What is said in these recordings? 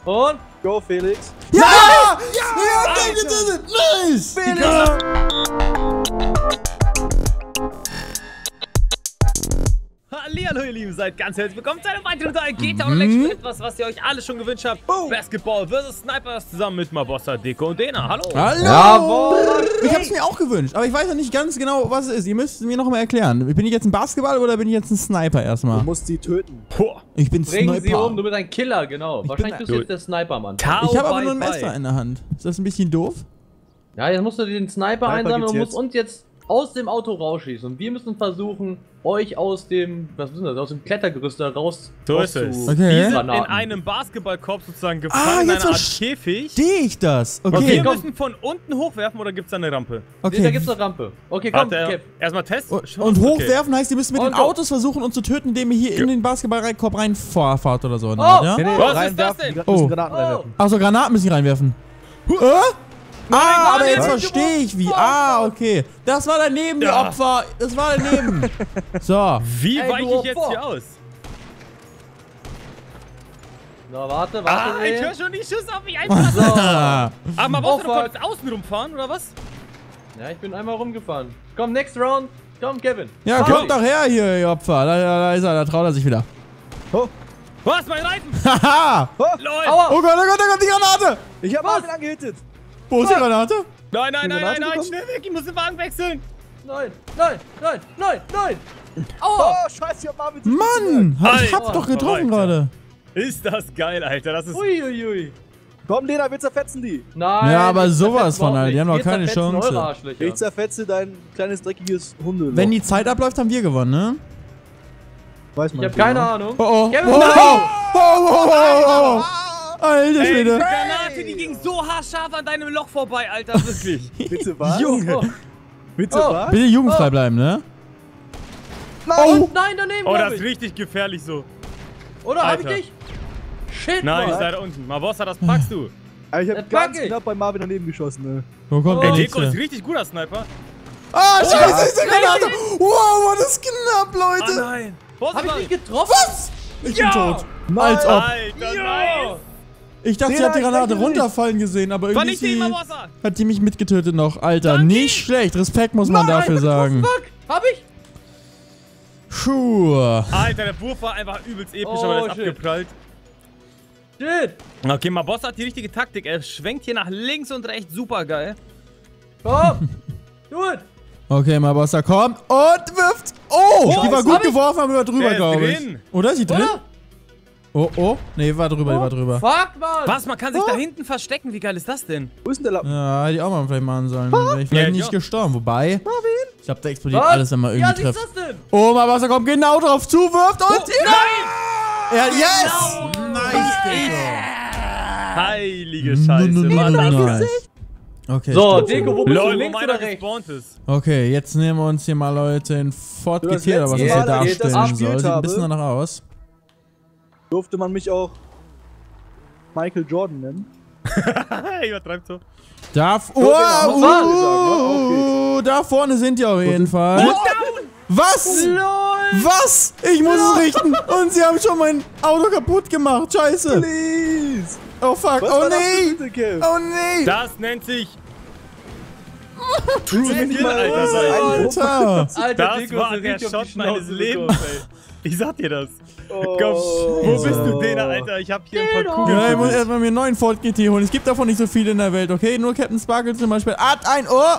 Und? Go, Felix. Ja! Ja! Nice! Hallihallo ihr Lieben, seid ganz herzlich willkommen zu einem weiteren Teil GTA Online. Etwas, was ihr euch alle schon gewünscht habt. Basketball vs. Snipers zusammen mit Mabossa, Deko und Dena. Hallo. Hallo! Jawohl. Ich hab's mir auch gewünscht, aber ich weiß ja nicht ganz genau, was es ist. Ihr müsst es mir noch mal erklären. Bin ich jetzt ein Basketball oder bin ich jetzt ein Sniper erstmal? Du musst sie töten. Boah. Ich bin Bring sie Sniper. um, du bist ein Killer, genau. Wahrscheinlich bist du jetzt der Sniper, Mann. Ich habe aber nur ein Messer in der Hand. Ist das ein bisschen doof? Ja, jetzt musst du den Sniper einsammeln und gibt's musst uns jetzt aus dem Auto rausschießen. Und wir müssen versuchen, euch aus dem, was ist das, aus dem Klettergerüst da raus So ist es. Okay. Wir sind in Granaten. einem Basketballkorb sozusagen gefangen in jetzt einer Art verstehe Käfig. ich das. Und Okay. wir komm. müssen von unten hochwerfen oder gibt es da eine Rampe? Da Okay. gibt's eine Rampe. Okay, komm, Warte, Cap. erstmal Test. Und hochwerfen heißt, ihr müsst mit den Und go. Autos versuchen, uns zu töten, indem ihr hier in den Basketballkorb reinfahrt oder so. Oh. Ja? Nee, Was ist reinwerfen, das denn? die Oh. müssen Granaten reinwerfen. Achso, Granaten müssen die reinwerfen. Aber jetzt verstehe ich wie. Okay. Das war daneben, ihr Ja. Opfer. Das war daneben. So. Wie Ey, weiche du ich jetzt Opfer. hier aus? Na, warte. Ich höre schon die Schüsse auf mich einfach. Aber Mabossa, du fuck. konntest außen rumfahren oder was? Ja, ich bin einmal rumgefahren. Komm, next round. Komm, Kevin. Ja, Fahr kommt doch her hier, ihr Opfer. Da ist er, da traut er sich wieder. Was, mein Reifen? Haha! LOL. Aua. Oh Gott, da kommt die Granate! Ich hab Marvin angehittet. Wo ist die Granate? Nein, nein, nein, nein, Granate nein, bekommen? schnell weg, ich muss den Wagen wechseln. Nein. Oh, Aua. scheiße, ich hab Marvin. Mann! Ich hab's Alter, doch getroffen Alter. gerade. Ist das geil, Alter. Das ist... Uiuiui. Komm, Lena, wir zerfetzen die. Nein. Ja, aber wir sowas zerfetzen von, auch Alter. Die nicht. haben doch Wir keine zerfetzen Chance. eure Arschlöcher. Ich zerfetze dein kleines, dreckiges Hunde. Wenn die Zeit abläuft, haben wir gewonnen, ne? Weiß man Ich hab keine Ahnung. Oh, oh. Kevin, Oh, nein. oh. Alter Ey, die Schwede. Granate, die ging so haarscharf an deinem Loch vorbei, Alter, wirklich. Bitte was? Oh. Bitte Oh. was? Bitte jugendfrei bleiben, ne? Oh. Nein, daneben, Oh, glaub das ist ich. richtig gefährlich so. Oder hab ich Alter. dich? Shit, Nein, Mann. sei da unten. Mabossa, das packst du. Aber ich hab Das ganz pack ich. knapp bei Marvin daneben geschossen, ne? Wo kommt Oh. der Der nächste? Deko ist richtig guter Sniper. Ah, scheiße, ist die nein, Granate! Wow, war das knapp, Oh Leute! nein. Hab ich nicht getroffen? Was? Ich bin tot. Als ob. Alter, nice. Ich dachte, Nee, sie hat die nein, Granate ich denke nicht. runterfallen gesehen, aber irgendwie Vernichte ihn, sie Mabossa. hat die mich mitgetötet noch. Alter, Danke. nicht schlecht. Respekt muss man dafür sagen. Fuck. Hab ich? Puh. Alter, der Wurf war einfach übelst episch, Oh, aber der ist shit. abgeprallt. Shit. Okay, Mabossa hat die richtige Taktik. Er schwenkt hier nach links und rechts. Super geil. Komm. Do it. Okay, Mabossa kommt und wirft. Oh, die war gut hab ich. geworfen, aber war drüber, Der ist glaube ich. drin. Oder ist sie drin? Oder? Oh, oh. Nee, war drüber, die war drüber. Fuck, Mann. Was? Man kann sich da hinten verstecken. Wie geil ist das denn? Wo ist denn der Lappen? Ja, hätte ich auch mal vielleicht machen sollen. Dann wäre ich vielleicht Ja, nicht ja. gestorben. Wobei, ich glaube, da explodiert Was? alles, wenn man Ja, irgendwie was ist trifft. das denn? Oh, Mabossa kommt genau drauf zu, wirft und... Nein. Ja, yes! Nice, Heilige Scheiße. Mann, Nice. Okay, So, stimmt. Deko, wo bist du? Lol, wo Links meiner oder rechts? gespawnt ist. Okay, jetzt nehmen wir uns hier mal, Leute, in Ford Du, das GT oder was das letzte hier Mal, als ich das darstellen gespielt soll. Sieht ein habe, bisschen danach aus. Durfte man mich auch Michael Jordan nennen? Übertreibt so. Da, da vorne sind die auf jeden Fall. Was? LOL. Was? Ich muss es richten. Und sie haben schon mein Auto kaputt gemacht. Scheiße. Please! Oh fuck. Was Oh war das nee. für bitte, Kev? Oh nee. Das nennt sich... True Nenn dich Skill, mal Alter. so ein- Alter. Alter, Das Deko, war ist der richtig auf Shot die meines Schnauze Lebens, bekommen. ey. Ich sag dir das. Oh, Komm, wo bist du, oh. Dena, Alter? Ich hab hier ein paar Kugeln. Ja, ich muss für dich. erstmal mir einen neuen Ford GT holen. Es gibt davon nicht so viele in der Welt, okay? Nur Captain Sparkle zum Beispiel. Hat ein Ohr.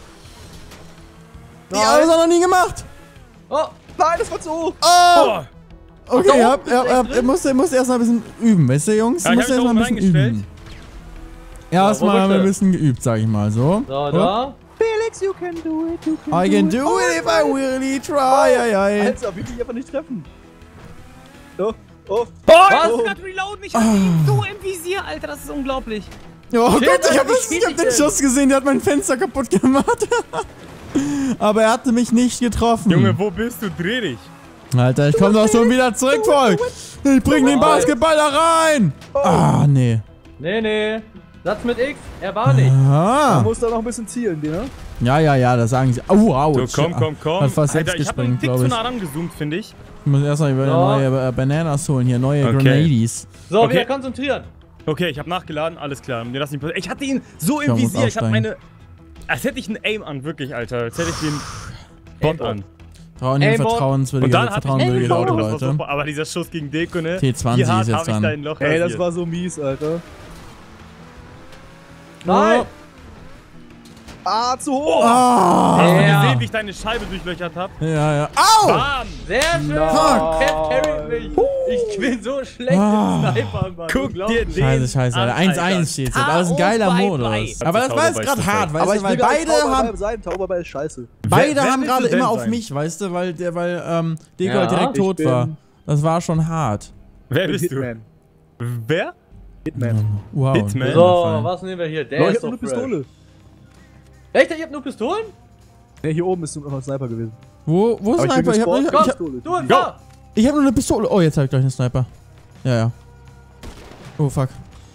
Die haben es auch noch nie gemacht. Oh, Nein, das war zu hoch! Oh. Oh, Okay, da oben ist echt drin? ihr müsst erst mal ein bisschen üben, weißt du, Jungs? Ja, Ihr ich müsst hab erst mich mal ein da bisschen oben reingestellt. üben. Erstmal Ja, wo haben wir ein ist bisschen geübt, sag ich mal so. so, da. Felix, you can do it, you I can do it if I really try. Alter, will ich einfach nicht treffen. Oh, oh. Boah, Was? ich muss grad reloaden. Ich hab ihn so im Visier, Alter. Das ist unglaublich. Oh Gott, ich hab wie spiel ich den denn? Schuss gesehen, der hat mein Fenster kaputt gemacht. Aber er hatte mich nicht getroffen. Junge, wo bist du? Dreh dich. Alter, ich komm doch schon wieder zurück, Volk. Ich bring den Basketball da rein. Ah, nee. Nee. Satz mit X. Er war nicht. Man Ah. muss da noch ein bisschen zielen, ne? Ja, das sagen sie. Au, au. So, komm. Hat fast selbst Alter, ich hab einen gesprengt, Tick zu glaube ich. nah rangezoomt, finde ich. Ich muss erstmal Ja. neue Bananas holen hier, neue Okay. Grenadies. So, Okay. wieder konzentrieren. Okay, ich habe nachgeladen, alles klar. Mir das nicht passiert. Ich hatte ihn so im muss Visier, ich habe aussteigen. meine... Als hätte ich einen Aim an, wirklich, Alter. Als hätte ich den Bot an. Vertrauenswürdige Und dann hatte ich Auto, das war Leute. super. Aber dieser Schuss gegen Deko, ne? T20 Wie hart ist jetzt habe ich dran. da ein Loch Ey, das rasiert. war so mies, Alter. Nein! Ah, zu hoch! Ah! Hast du Ja. gesehen, wie ich deine Scheibe durchlöchert hab? Ja, ja. Au! Bam! Sehr schön! Fuck. Kev carried mich! Ich bin so schlecht Ah. im Sniper, Mann. Guck dir den Scheiße, an, Alter. 1-1 Alter. steht jetzt. Aber das ist ein geiler Tao bei Modus. Blei. Aber das war jetzt Tao gerade bei hart, Blei. weißt Aber du, ich weil will gar nicht beide Tauberball haben... sein. Tauberball ist scheiße. Beide Wer haben willst gerade du denn immer auf sein? mich, weißt du, weil Deko Ja, halt direkt ich tot bin- war. Das war schon hart. Wer Ich bin bist du? Hitman. Wer? Hitman. Wow. Hitman. So, was nehmen wir hier? Der Leute, ich ist hab doch nur eine Pistole. Echt? Ihr habt nur Pistolen? Ne, hier oben ist noch ein Sniper gewesen. Wo ist Aber Sniper? Ich hab gespawnt, nur Pistole. Du und Go. da! ich hab nur eine Pistole. Oh, jetzt hab ich gleich einen Sniper. Ja, ja. Oh, fuck.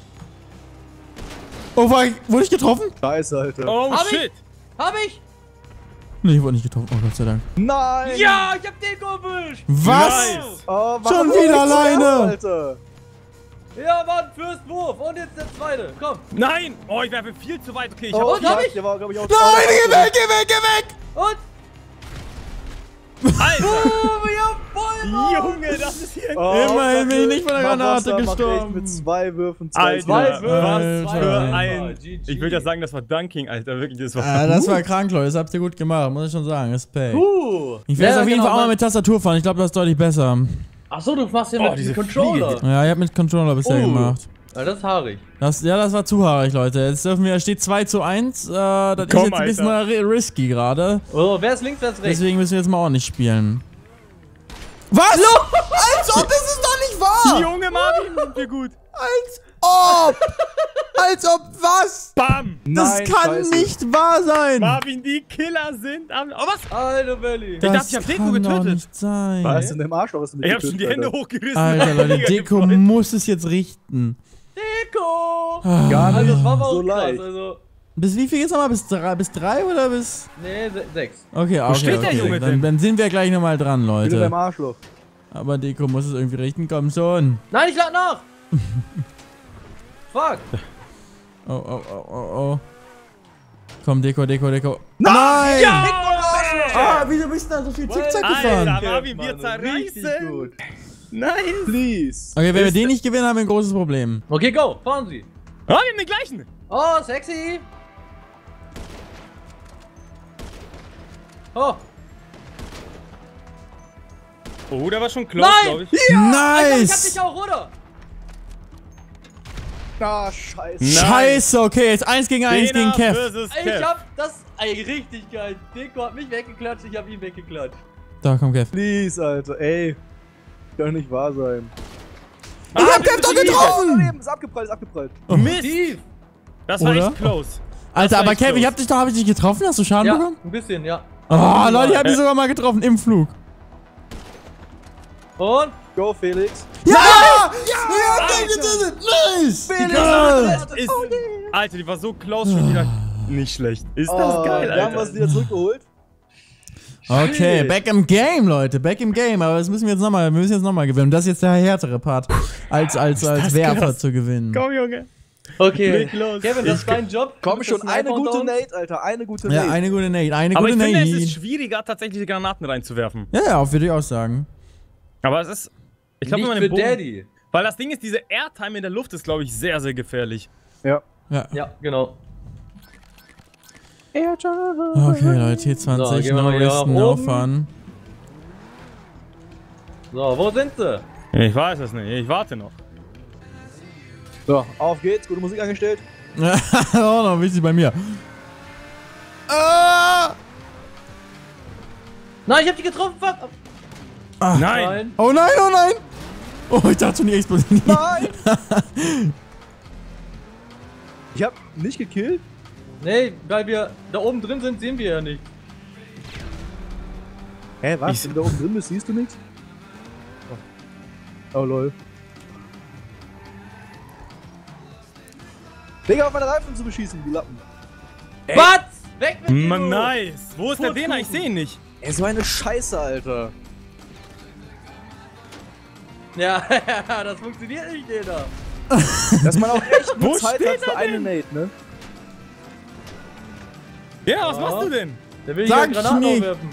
Oh, fuck. Wurde ich getroffen? Scheiße, Alter. Oh Hab ich? shit! Hab ich? Nee, ich wurde nicht getroffen. Oh, Gott sei Dank. Nein! Ja, ich hab Deko erwischt! Was? Nice. Oh, warum Schon war ich wieder zuerst, alleine? Alter. Ja, Mann, First Wurf! Und jetzt der zweite, komm! Nein! Oh, ich werfe viel zu weit. Okay, ich Oh, hab... hab ich? Der war, glaub ich, auch Nein, geh weg, geh weg, geh weg! Und? Alter! Oh, ja, voll, Mann! Junge, das ist hier... Oh, Immerhin bin ich nicht von der Granate Barbossa macht gestorben. echt mit 2 Würfen 2 Alter, Zwei Kills. Würfe, Alter. zwei für Würfe. ein... GG. Ich will ja sagen, das war Dunking, Alter. Wirklich, das war... Das war krank, Leute. Das habt ihr gut gemacht, muss ich schon sagen. Respekt. Ich werde Ja, jetzt auf jeden genau, Fall auch mal Mann. mit Tastatur fahren. Ich glaube, das ist deutlich besser. Achso, du machst hier Oh, mit diese dem Controller. Ja, ich habe mit Controller bisher gemacht. Ja, das ist haarig. Das war zu haarig, Leute. Jetzt dürfen wir, steht 2:1. Das ist Komm, jetzt ein bisschen risky gerade. Oh, wer ist links, wer ist rechts? Deswegen müssen wir jetzt mal ordentlich spielen. Was? Als ob, das ist doch nicht wahr! Junge, Marvin, sind wir gut. Als ob! Als ob was? Bam! Das Nein, kann scheiße. nicht wahr sein! Marvin, die Killer sind am... Oh, was? Alter Belly. Das dachte, ich hab Deko kann doch getötet. nicht sein. Was ist denn im Arschloch? Was ist denn Ich mit hab schon die getötet, Hände Alter? hochgerissen. Alter, Leute, Mega Deko gefreut. muss es jetzt richten. Deko! Gar Also, nicht das war aber so auch krass. leicht. Also, Bis wie viel geht's nochmal? Bis drei oder bis... nee, 6. Okay, okay, steht der okay. Junge Dann, denn? dann sind wir gleich nochmal dran, Wieder Leute. beim Arschloch. Aber Deko muss es irgendwie richten. Komm schon. Nein, ich lade nach! Fuck! Oh, oh, oh, oh, oh. Komm, Deko. Nein! Ah, wieso bist du da so viel Zickzack gefahren? Alter, Marvin, wir Mann, richtig zerreißen. gut. Nice. Please. Okay, wenn wir den nicht gewinnen, haben wir ein großes Problem. Okay, go, fahren Sie. Oh, wir haben den gleichen. Oh, sexy! Oh! Oh, der war schon close, Nein! glaube ich. Alter, ich hab Nice! dich auch, oder? Ah, scheiße. Nein. Scheiße, okay, jetzt 1 gegen 1 gegen Dena Kev. versus Ich Kev. hab das. Ey, richtig geil. Deko hat mich weggeklatscht, ich hab ihn weggeklatscht. Da, komm, Kev. Please, Alter. Ey. Kann nicht wahr sein. Ich hab Kev doch getroffen! Leben ist abgeprallt. Mist. Tief! Das war Oder? echt close. Alter, war aber echt Kev, close. hab ich dich getroffen? Hast du Schaden Ja, bekommen? ein bisschen, ja. Oh, Leute, ich hab dich sogar mal getroffen im Flug. Und? Go, Felix. Ja! Ja, Alter. nice! Das ist, Alter, die war so close schon wieder. Nicht schlecht. Ist das Oh, geil, wir haben was Alter. wieder zurückgeholt. Okay, Shit. back im Game, Leute, back im Game. Aber das müssen wir jetzt nochmal gewinnen. Das ist jetzt der härtere Part, als das Werfer krass. zu gewinnen. Komm, Junge. Okay. Leg los. Kevin, das ist dein Job. Komm Du bist schon, der eine Sniper gute unter uns. Nate, Alter. Eine gute Ja, Nate. eine gute Nate, Aber ich finde, es Nate. ist schwieriger, tatsächlich die Granaten reinzuwerfen. Ja, würde ich auch sagen. Aber es ist... Ich glaube, Nicht wenn man für den Bogen... Daddy. Weil das Ding ist, diese Airtime in der Luft ist, glaube ich, sehr, sehr gefährlich. Ja. Ja. Ja, genau. Okay, Leute, T20, So, gehen wir no mal hier rest, nach no oben. fun. So, wo sind sie? Ich weiß es nicht, ich warte noch. So, auf geht's. Gute Musik angestellt. Oh, noch wichtig bei mir. Ah! Nein, ich hab die getroffen, fuck! Nein! Oh nein, oh nein! Oh, ich dachte schon, die explodieren. Nein! Ich hab nicht gekillt. Nee, weil wir da oben drin sind, sehen wir ja nicht. Hä, was? Wenn du da oben drin bist, siehst du nichts? Oh, lol. Digga, auf meine Reifen zu beschießen, die Lappen. Was? Weg mit dir! Man, du! nice! Wo ist der Putkuchen. Dena? Ich sehe ihn nicht. Ey, so eine Scheiße, Alter. Ja, das funktioniert nicht, Dena. Dass man auch echt nur Wo Zeit steht hat für er eine denn? Nate, ne? Ja, was machst du denn? Der will Sag hier Granaten ich nicht. aufwerfen.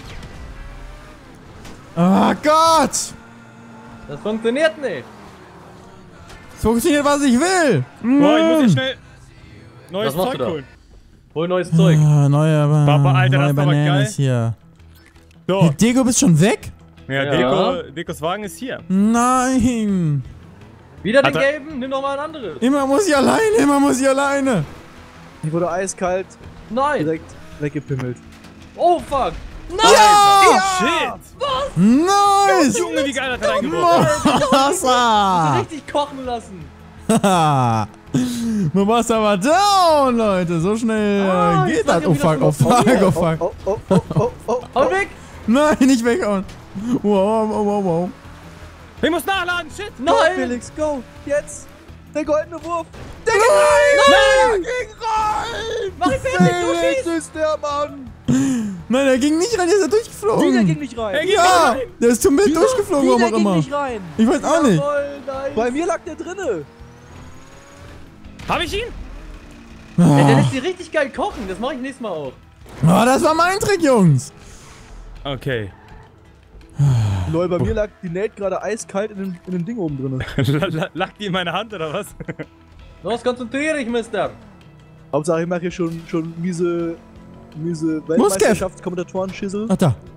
Oh Gott! Das funktioniert nicht. Es funktioniert, was ich will! Boah, ich muss hier schnell neues Was machst Zeug du da? holen. Hol neues Zeug. Ah, neue Papa, Alter, das neue ist aber Bananas geil. hier. So, Hey, Deko, bist schon weg? ja, Ja. Dekos Wagen ist hier. Nein! Wieder den Hat er- gelben? Nimm doch mal ein anderes. Immer muss ich alleine, immer muss ich alleine! Die wurde eiskalt Nein. direkt weggepimmelt. Oh fuck. Nein. Ja! Shit! Nice! Junge, wie geil hat er reingeworfen. Wasser! Richtig kochen lassen. Haha! Wasser war down, Leute! So schnell Ah, geht jetzt das. hat er Oh wieder fuck, oh getroffen. fuck, oh fuck. Oh, oh, oh, oh, oh, Hau weg. Nein, nicht weghauen. Wow, wow, wow, wow. Ich muss nachladen, shit! Go, Nein. Felix, go! Jetzt! Der goldene Wurf! Nein! Mach ich fertig, du Felix schießt. ist der Mann! Nein, er ging nicht rein, der ist ja Wie, der durchgeflogen. ging nicht rein! Er ging Ja, rein. der ist zum Bild durchgeflogen, Wie, warum der auch ging immer. nicht rein! Ich weiß auch nicht. Jawohl, nice. Bei mir lag der drinne! Hab ich ihn? Ey, der Oh, lässt die richtig geil kochen. Das mache ich nächstes Mal auch. das war mein Trick, Jungs. Okay. Lol, bei mir lag die Nate gerade eiskalt in dem Ding oben drinne. Lag die in meiner Hand oder was? Los, konzentriere dich, Mister. Hauptsache ich mache hier schon miese Weltmeisterschaftskommentatoren-Schissel. Ach da.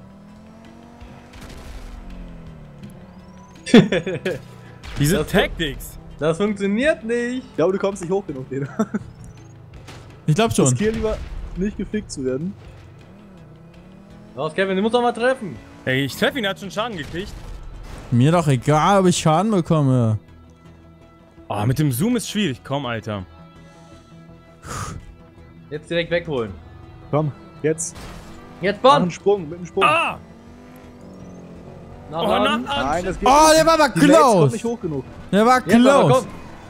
Diese Das- Tactics. Das funktioniert nicht. Ja, aber du kommst nicht hoch genug, den. Ich glaub schon. Riskier lieber nicht gefickt zu werden. Los, Kevin, du musst doch mal treffen. Ey, ich treffe ihn, er hat schon Schaden gekriegt. Mir doch egal, ob ich Schaden bekomme. Oh, mit dem Zoom ist schwierig. Komm, Alter. Jetzt direkt wegholen. Komm, jetzt. Jetzt Mach einen Bond. Sprung, mit einem Sprung. Ah! Nachladen. Nein, das geht Oh, nicht. der war aber Die Nate kommt close. nicht hoch genug. Der war Jetzt aber, close. komm.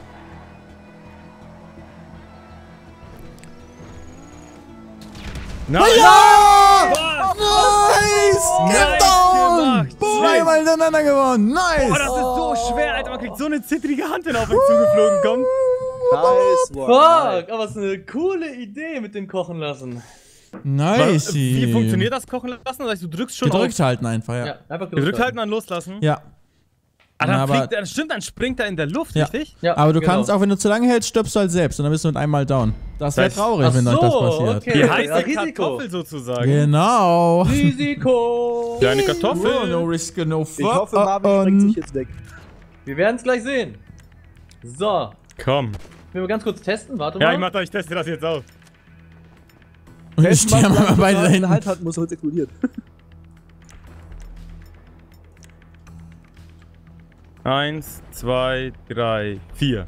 Nein! Ja! Was? Nice! Nice Get down! gemacht. Zweimal hintereinander gewonnen. Nice! Oh, das ist so schwer, Alter. Man kriegt so eine zittrige Hand, wenn er auf ihn zugeflogen kommt. Nice one. Fuck, aber es ist eine coole Idee mit dem Kochen lassen. Nice. Wie funktioniert das Kochen lassen? Das heißt, du drückst schon Gedrückt halten einfach, ja. Ja, einfach Gedrückt halten, dann loslassen. Ja. Ah, dann Aber- fliegt er, stimmt, dann springt er in der Luft, Ja. richtig? Ja, Aber du genau. kannst auch, wenn du zu lange hältst, stirbst du halt selbst und dann bist du mit einmal down. Das wäre Das- traurig, Ach wenn euch das so, passiert. okay. Die Ja, heiße Risiko. Kartoffel sozusagen. Genau. Risiko. Kleine Kartoffel. Oh, no risk, no Ich fun. hoffe, Marvin springt sich jetzt weg. Wir werden es gleich sehen. So. Komm. Wir mal ganz kurz testen. Warte mal. Ja, ich teste das jetzt aus. Und ich Testen, sterbe was mal beide da in der hinten. Hand hat, muss heute explodiert. 1, 2, 3, 4.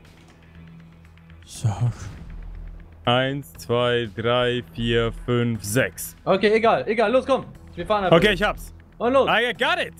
So. 1, 2, 3, 4, 5, 6. Okay, egal, los, komm. Wir fahren einfach. Okay, ich hab's. Und los. I got it.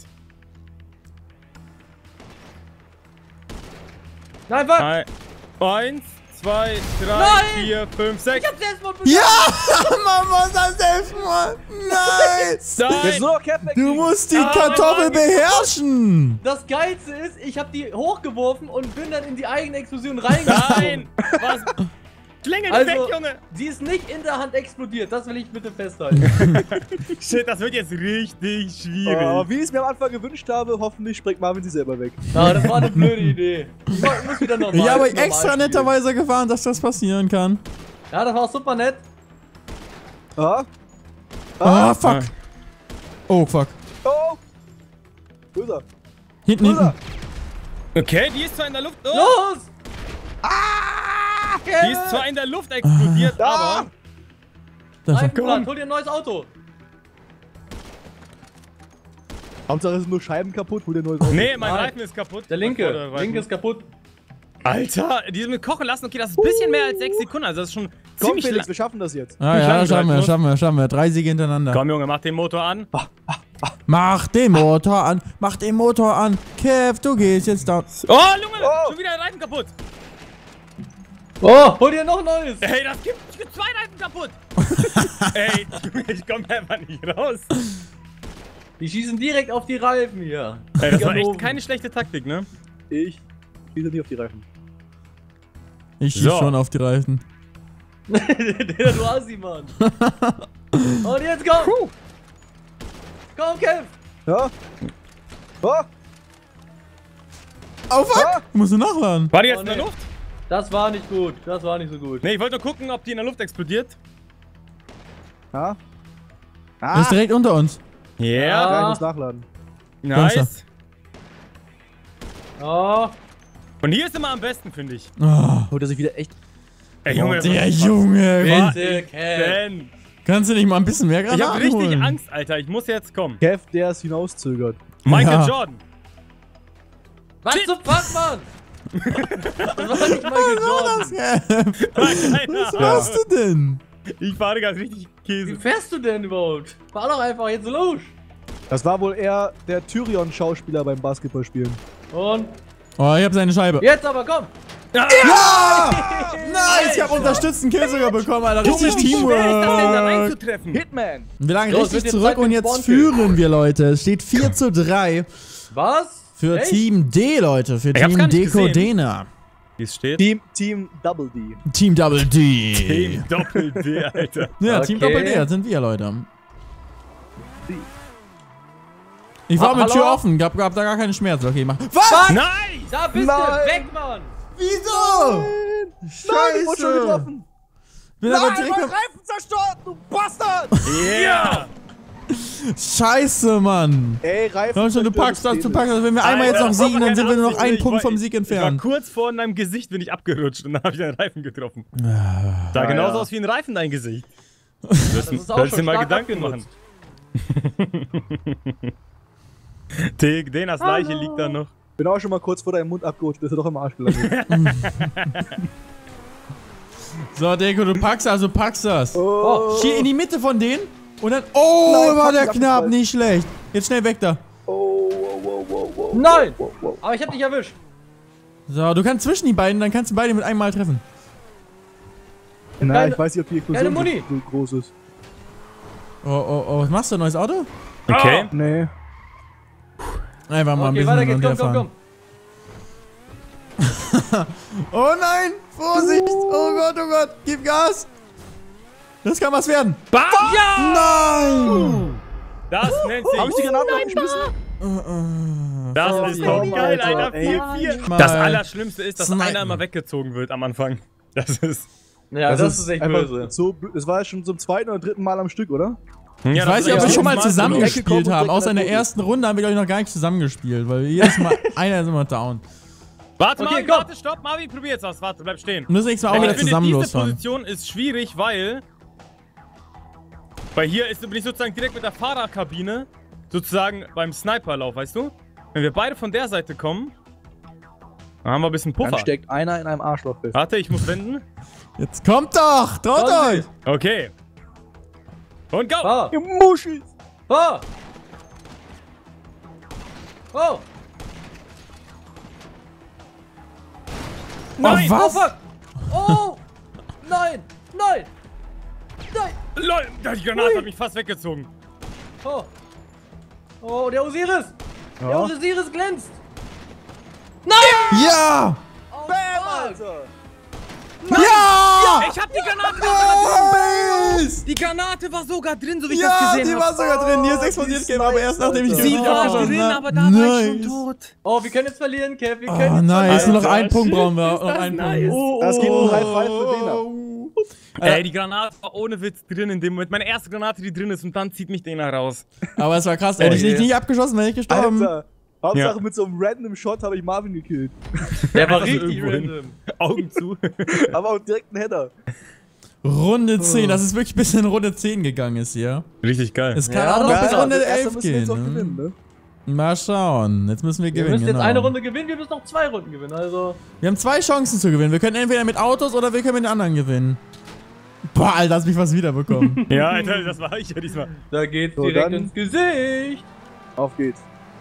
Nein, warte. 1, 2, 3, Nein! 4, 5, 6. Ich hab Selbstmord Ja! Man muss das Selbstmord! Nice! Jetzt Nein! nur noch Cap weg. Du musst die Ah, Kartoffel Mann. beherrschen! Das Geilste ist, ich habe die hochgeworfen und bin dann in die eigene Explosion reingekommen. Nein! Was? Schlängel Also- weg, Junge! Die ist nicht in der Hand explodiert, das will ich bitte festhalten. Shit, das wird jetzt richtig schwierig. Aber wie ich es mir am Anfang gewünscht habe, hoffentlich springt Marvin sie selber weg. Aber das war eine blöde Idee. Ich muss wieder normal. Ich habe euch normal extra spielen. netterweise gefahren, dass das passieren kann. Ja, das war super nett. Ah? Ah, fuck. Oh, fuck. Oh! Böser. Hinten, Böser. hinten. Okay, die ist zwar in der Luft. Oh, Los! die ist zwar in der Luft explodiert, aber. Da ist er. Reifenblatt, hol dir ein neues Auto. Hauptsache es sind nur Scheiben kaputt, hol dir ein neues Auto. Nee, mein Nein. Reifen ist kaputt. Der Mein linke. Vorderreifen. Linke ist kaputt. Alter, die mit kochen lassen, okay, das ist ein bisschen mehr als 6 Sekunden. Also das ist schon Komm, ziemlich Felix, lang. wir schaffen das jetzt. Ah, Wie ja, lange das du schaffen wir. 3 Siege hintereinander. Komm, Junge, mach den Motor an. Mach den Motor an. Mach den Motor an. Kev, du gehst jetzt down. Oh, Junge, Oh. schon wieder ein Reifen kaputt. Oh, hol dir noch ein neues. Ey, das gibt 2 Reifen kaputt. Ey, Junge, ich komm einfach nicht raus. Die schießen direkt auf die Reifen hier. Ey, das war Ganoven. echt keine schlechte Taktik, ne? Ich spiele nicht auf die Reifen. Ich schieß schon auf die Reifen. Du Assi, Mann. Und jetzt komm! Komm, Kev! Ja. Oh. Oh fuck! Ich muss nur nachladen. War die jetzt Oh, in der nee. Luft? Das war nicht gut. Das war nicht so gut. Ne, ich wollte nur gucken, ob die in der Luft explodiert. Ja. Das ist direkt unter uns. Ja. Ja, ich muss nachladen. Nice. Oh. Und hier ist immer am besten, finde ich. Oh, dass ich wieder echt... Ey, Junge, Der Junge. Bitte, Kev. denn? Kannst du nicht mal ein bisschen mehr Ich hab Granaten richtig holen? Angst, Alter. Ich muss jetzt kommen. Kev, der es hinauszögert. Michael Ja. Jordan. Was zum Fuck, Mann? Das war nicht Michael Jordan. Was machst du denn? Ich fahre gerade richtig Wie Käse. fährst du denn überhaupt? Fahr doch einfach jetzt los. Das war wohl eher der Tyrion-Schauspieler beim Basketballspielen. Und Oh, ich hab seine Scheibe. jetzt aber komm. Ja! Nice! Ich hab unterstützten Kill sogar bekommen, Alter. Richtig Wie schwer ist das denn, da Teamwork. reinzutreffen? Hitman! Wir lagen So, es richtig wird jetzt zurück Zeit und für jetzt Spawnkill. führen wir, Leute. Es steht 4:3 Was? für Echt? Team D, Leute. Für Ich hab's Team gar nicht gesehen. Decodena. Wie es steht? Team Double D. Team Double D. Team Doppel-D, Alter. Ja, Okay. Team Double D, das sind wir, Leute. Ich war mit Hallo? Tür offen, gab da gar keine Schmerzen. Okay, mach. Was? Nice! Da bist Nein. du. Weg, Mann. Wieso? Nein, ich wurde schon getroffen! Bin aber Nein, direkt mein Reifen zerstört, du Bastard! Yeah! Scheiße, Mann. Ey, Reifen Komm schon, du packst das, du packst das. Wenn wir einmal jetzt noch Alter, siegen, dann sind wir nur noch einen ich Punkt war- vom Sieg Ich war entfernt. kurz vor in deinem Gesicht, bin ich abgerutscht und dann habe ich deinen Reifen getroffen. Sah Ja, genauso ja. aus wie ein Reifen, dein Gesicht. Das ist auch Sollst dir schon mal stark Gedanken machen. abgenutzt. Denas Leiche liegt da noch. Bin auch schon mal kurz vor deinem Mund abgerutscht, bist du doch im Arsch gelandet. So, Deko, du packst das, du packst das. Oh, Hier in die Mitte von denen. Und dann. Oh, Nein, war fuck, der ich hab knapp, gefallen. nicht schlecht. Jetzt schnell weg da. oh, wow, wow, wow, Nein. wow, wow. Aber ich hab dich erwischt. So, du kannst zwischen die beiden, dann kannst du beide mit einem Mal treffen. Nein, Keine- ich weiß nicht, ob die keine Explosion Muni. so groß ist. Oh, was machst du? Neues Auto? Okay. Nee. Einfach mal ein Okay, bisschen weiter hin geht's. und her Komm, komm, fahren. komm. Oh nein! Vorsicht! Oh Gott, gib Gas! Das kann was werden! Bam! Ja! Nein! Das nennt Hab ich die sich. Granaten abgeschmissen? Das ist doch Mann, geil, Alter. Alter. Ey. 4-4. Mal Das Allerschlimmste ist, dass snipen. einer immer weggezogen wird am Anfang. Das ist. Ja, das ist echt einfach böse. So, das war ja schon zum zweiten oder dritten Mal am Stück, oder? Ich Ja, weiß nicht, ob wir ja schon mal so zusammengespielt gekommen und haben. direkt Außer in der in der ersten Runde haben wir, glaube ich, noch gar nicht zusammengespielt, weil jedes Mal einer ist immer down. Warte, Okay, Marvin, komm. warte, stopp. Marvin, probier jetzt aus. Warte, bleib stehen. Wir müssen nächstes Mal auch Aber wieder ich finde, zusammen diese losfahren. Position ist schwierig, weil hier bin ich sozusagen direkt mit der Fahrerkabine sozusagen beim Sniperlauf, weißt du? Wenn wir beide von der Seite kommen, dann haben wir ein bisschen Dann Puffer. steckt einer in einem Arschloch fest. Warte, ich muss wenden. Jetzt kommt doch! Traut euch! Okay. Und go! Fahr. Ihr Muschis! Fahr. Oh. Nein! Oh, Oh, was? fuck. Oh. Nein. Nein. Nein. LOL! Die Granate hat mich fast weggezogen. Oh. Oh, der Osiris. Der Ja. Osiris glänzt. Nein. Ja! Oh, Bam, fuck. Alter! Ja! Ich hab die Granate sogar drin! Nice! Die Granate war sogar drin, so wie ich Ja, das die gesehen war habe. sogar drin. Die ist Oh, explodiert, die Game, aber erst nachdem ich Sniper, Sie Alter. war abgeschossen drin, habe. aber da war ich schon Nice. tot. Oh, wir können jetzt verlieren, Kev. Wir können Oh, jetzt nice. Nur noch Alter, einen Punkt brauchen wir. ist Noch das einen nice. Punkt. Das gibt einen High Five für Dena. Ey, die Granate war ohne Witz drin in dem Moment. Meine erste Granate, die drin ist und dann zieht mich Dena raus. Aber es war krass. Hätte ich nicht abgeschossen, wäre ich gestorben. Alter! Hauptsache Ja. mit so einem random Shot habe ich Marvin gekillt. Der war Einfach so richtig irgendwo hin. random. Augen zu. Aber auch direkt ein Header. Runde 10. Das ist wirklich bis in Runde 10 gegangen ist hier. Richtig geil. Es kann Ja, auch noch ja, bis ja, Runde das erste 11 müssen wir jetzt auch gehen. gewinnen, Ne? ne? Mal schauen. Jetzt müssen wir Wir gewinnen. müssen jetzt genau. eine Runde gewinnen, wir müssen noch 2 Runden gewinnen, also... Wir haben 2 Chancen zu gewinnen. Wir können entweder mit Autos oder wir können mit den anderen gewinnen. Boah, Alter, hast mich fast wiederbekommen. Ja, Alter, das war ich ja diesmal. Da geht's So, direkt dann- ins Gesicht. Auf geht's.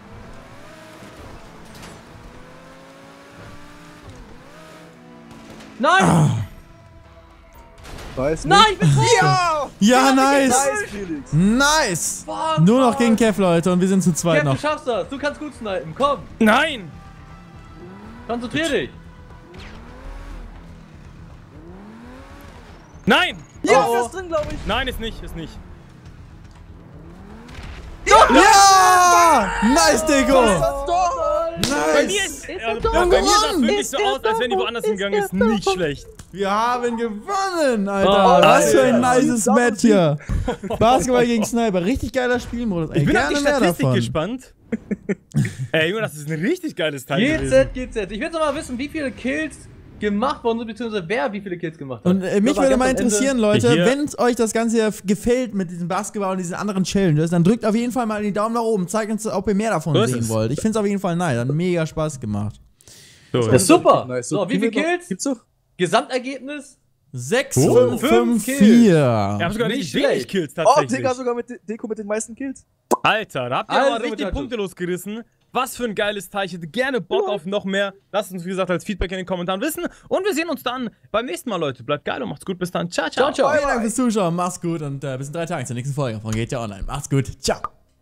Nein! Weiß nicht. Nein, ich bin tot! Ja! Ja, nice. Nice, Felix. Nice. Fuck, Nur noch Mann. gegen Kev, Leute. Und wir sind zu zweit Kev, du noch. schaffst das. Du kannst gut snipen. Komm, Nein! konzentrier dich. Nein! Ja, Oh. das ist drin, glaube ich. Nein, ist nicht, ist nicht. Ja! Nice, Deko! Bei mir Nice! ist, Ist also, doch bei mir sah es gewonnen. wirklich so aus, als wenn die woanders hingegangen ist. Nicht schlecht. Wir haben gewonnen, Alter. Oh, Was für ein Alter. nices Match hier. Basketball gegen Sniper. Richtig geiler Spielmodus. Ey, Ich bin auf die gerne mehr Statistik davon. gespannt. Ey, Junge, das ist ein richtig geiles Teil gewesen. GZ. Ich will jetzt noch mal wissen, wie viele Kills gemacht worden sind, beziehungsweise wer wie viele Kills gemacht hat. Und mich Aber würde ganz mal am Ende- interessieren, Leute, Hier. wenn euch das Ganze hier gefällt mit diesem Basketball und diesen anderen Challenges, dann drückt auf jeden Fall mal die Daumen nach oben. Zeigt uns, ob ihr mehr davon So ist sehen es. wollt. Ich finde es auf jeden Fall nice. Hat mega Spaß gemacht. So, Das ist super. Nice. So, wie viele Kriegen wir noch- Kills? Gibt's noch? Gesamtergebnis? 6, Oh. 5, 4. ich hab sogar Nicht richtig wenig schlecht. Kills Oh, tatsächlich. Digga, sogar mit Deko mit den meisten Kills. Alter, da habt ihr Also aber mit richtig Nacho. Punkte losgerissen. Was für ein geiles Teil. Ich hätte gerne Bock auf noch mehr. Lasst uns, wie gesagt, als Feedback in den Kommentaren wissen. Und wir sehen uns dann beim nächsten Mal, Leute. Bleibt geil und macht's gut. Bis dann. Ciao, ciao. Ciao, ciao. Vielen Dank fürs Zuschauen. Macht's gut und bis in 3 Tagen zur nächsten Folge von GTA Online. Macht's gut. Ciao.